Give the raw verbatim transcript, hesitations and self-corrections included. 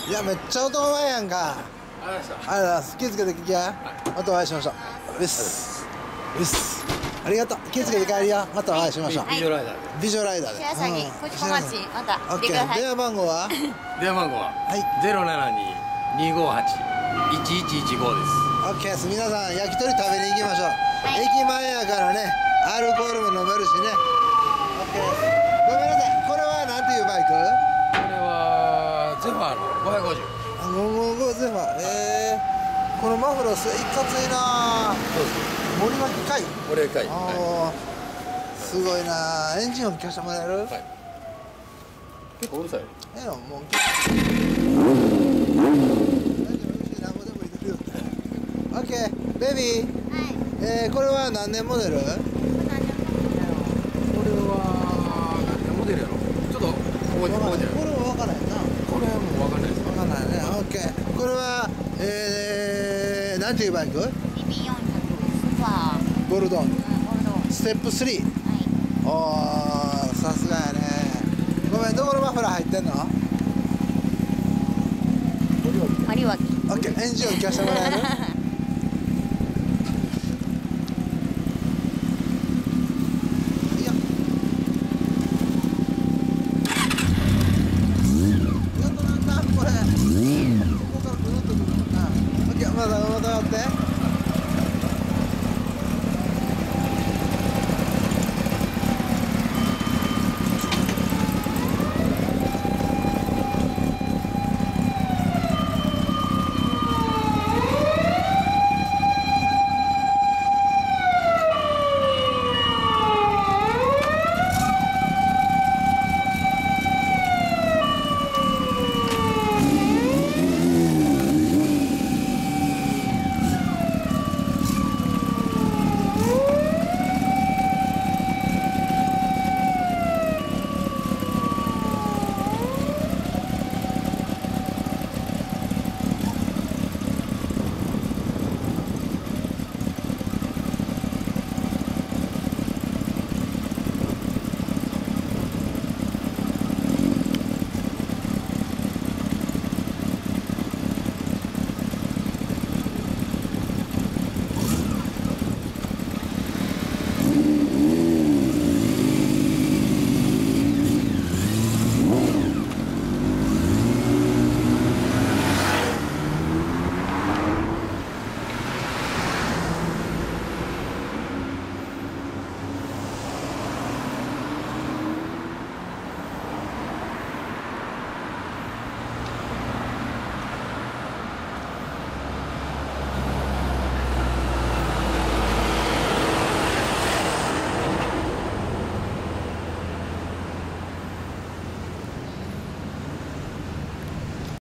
いやめっちゃ音うまいやんか。 ありがとうございました。 ありがとうございます。気をつけて聞きや。またお会いしましょう。うっすうっす。ありがとう。気をつけて帰りや。またお会いしましょう。 ビジョライダーで。 美女ライダーで。 白鷺、こちこ町、またオッケー。 来てください。 電話番号は？ 電話番号ははいゼロななににごはちいちいちいちごです。 オッケーです。皆さん焼き鳥食べに行きましょう。 い駅前やからね、アルコールも飲めるしね。オッケーです。ごめんなさい。これはなんていうバイク？ これはゼファーのごひゃくごじゅう。 あ、ごごごゼファー。えー、このマフラーすいかついな。 そうです。 森脇海。 これかい。はああ、すごいな。エンジン音聞かせてもらえる？ い。はい。結構うるさい。 ええよ、もう。大丈夫、なんぼでも入れるよ。オッケー、ベビー。 はい。 えー、これは何年モデル？ これ何年もだろこれは何のモデルやろ。ちょっと覚えて覚えてる。 これは分からへんな。 これはもうわかんないです。 分かんないね。オッケー。これは、えー、なんていうバイク？ う。ビビよんひゃく、スーパー、 ボルドン。 うん、ゴールド。はステップスリー。 い。 おー、さすがやね。ごめん、どこのマフラー入ってんの？ マリワキ。 オッケー、エンジン音聞かせてもらえる？いや。やっとなんだこれ。ここからぐるっとくるもんな。オッケー、まだまだ待って。